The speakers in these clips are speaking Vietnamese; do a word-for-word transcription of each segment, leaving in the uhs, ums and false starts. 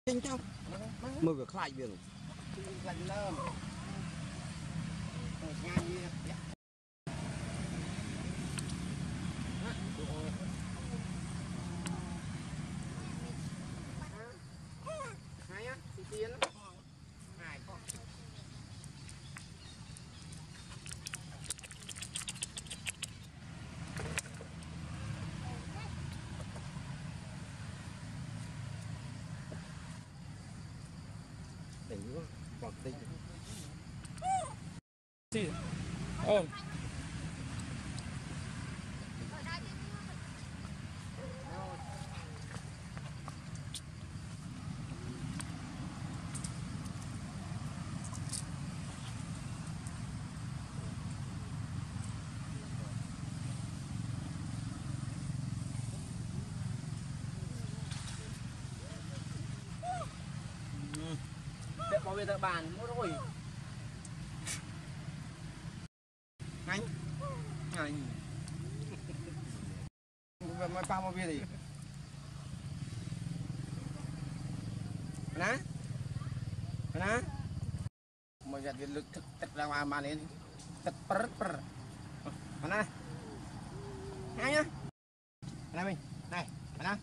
Kinh cháu mưa vừa khai biển gần lơm ngang như hai á thì tiến hai con tỉnh quá quảng tỉnh gì ồ bảo vệ tờ bàn mua rồi anh anh mà bao bao nhiêu gì nè nè mà giật cái lực thực thực ra mà mà lên thực per per mana hai nhá này mình này mana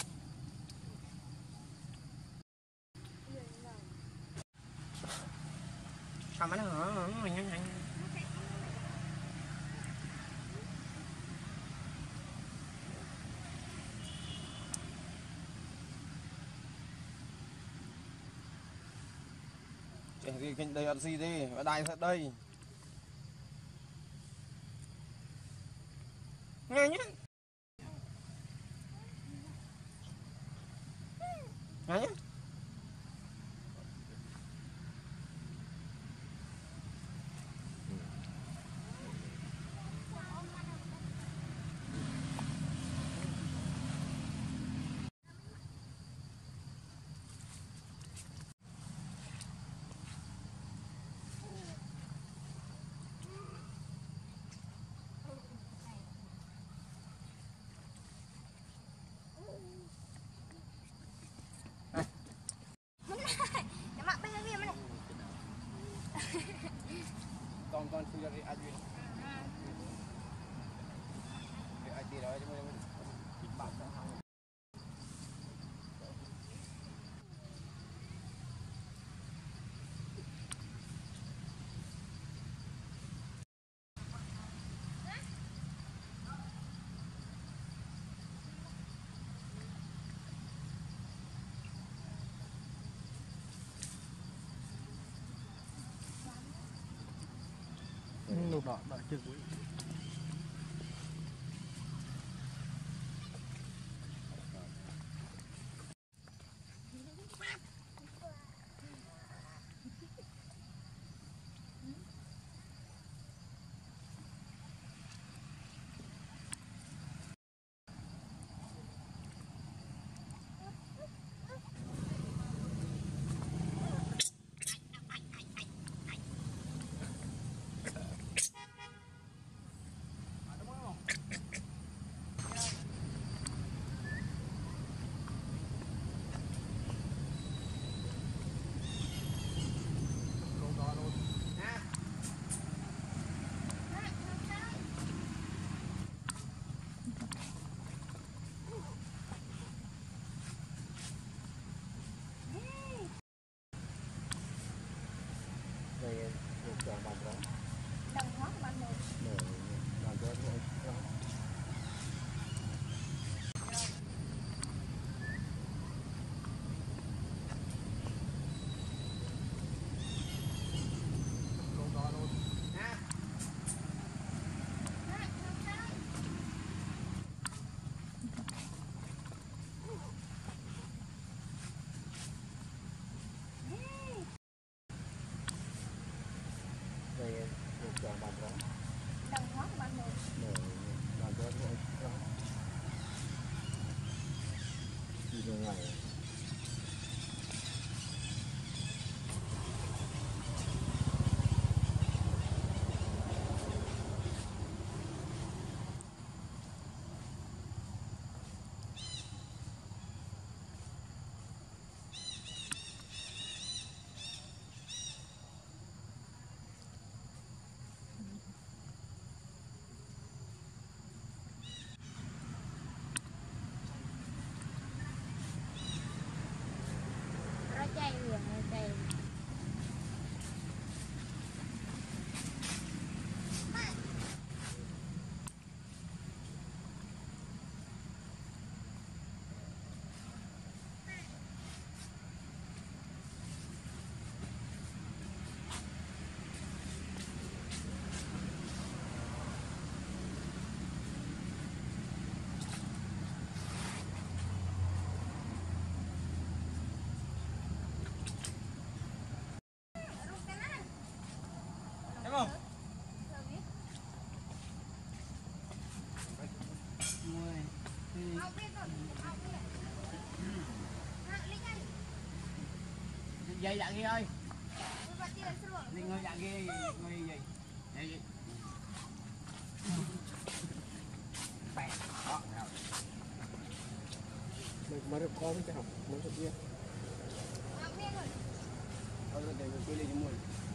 làm mana hả mình nhanh nhanh cái cái đây là gì đi ở đây thật đây nghe nhá nghe nhá con con sudah dari Adi. Dari Adi lah cuma yang timbang dah. nụ đỏ đợi chừng quý Đây được cả bàn đó. Đồng hóa của bạn một. Để bàn đó thôi. Đây được cả bàn đó. Đồng hóa của bạn một. Để bàn đó thôi. Đi ra ngoài. Học biết rồi, học biết. Hạ Linh ơi. Dây dạ ghi ơi. Tôi bắt tiền xuống. Linh ơi dạ ghi người gì? Dây gì? Bè. Đó, rồi. Mình mới được con cái học mới được biết. Học biết rồi. Thôi rồi để tôi lên cho muôn.